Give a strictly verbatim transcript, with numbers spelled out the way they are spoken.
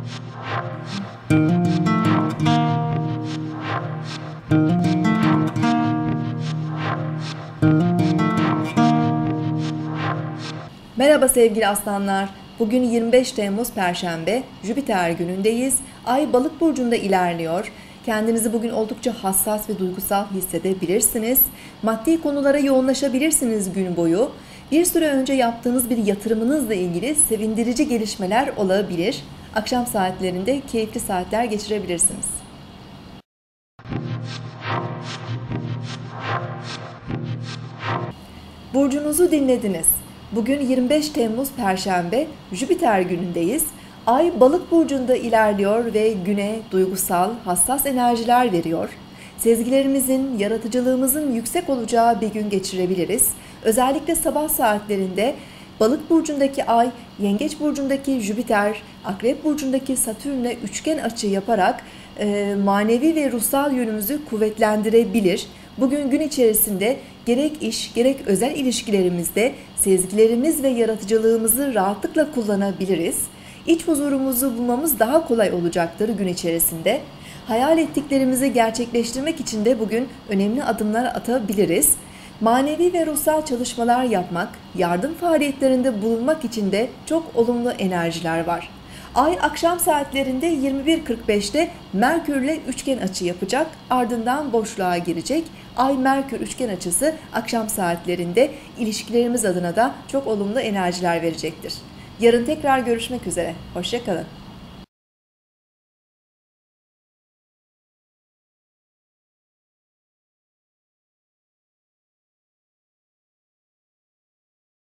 Merhaba sevgili aslanlar. Bugün yirmi beş Temmuz Perşembe, Jüpiter günündeyiz. Ay Balık burcunda ilerliyor. Kendinizi bugün oldukça hassas ve duygusal hissedebilirsiniz. Maddi konulara yoğunlaşabilirsiniz gün boyu. Bir süre önce yaptığınız bir yatırımınızla ilgili sevindirici gelişmeler olabilir. Akşam saatlerinde keyifli saatler geçirebilirsiniz. Burcunuzu dinlediniz. Bugün yirmi beş Temmuz Perşembe, Jüpiter günündeyiz. Ay Balık burcunda ilerliyor ve güne duygusal, hassas enerjiler veriyor. Sezgilerimizin, yaratıcılığımızın yüksek olacağı bir gün geçirebiliriz. Özellikle sabah saatlerinde Balık burcundaki Ay, Yengeç burcundaki Jüpiter, Akrep burcundaki Satürn'le üçgen açı yaparak e, manevi ve ruhsal yönümüzü kuvvetlendirebilir. Bugün gün içerisinde gerek iş gerek özel ilişkilerimizde sezgilerimiz ve yaratıcılığımızı rahatlıkla kullanabiliriz. İç huzurumuzu bulmamız daha kolay olacaktır gün içerisinde. Hayal ettiklerimizi gerçekleştirmek için de bugün önemli adımlar atabiliriz. Manevi ve ruhsal çalışmalar yapmak, yardım faaliyetlerinde bulunmak için de çok olumlu enerjiler var. Ay akşam saatlerinde yirmi bir kırk beşte Merkür'le üçgen açı yapacak, ardından boşluğa girecek. Ay-Merkür üçgen açısı akşam saatlerinde ilişkilerimiz adına da çok olumlu enerjiler verecektir. Yarın tekrar görüşmek üzere, hoşça kalın.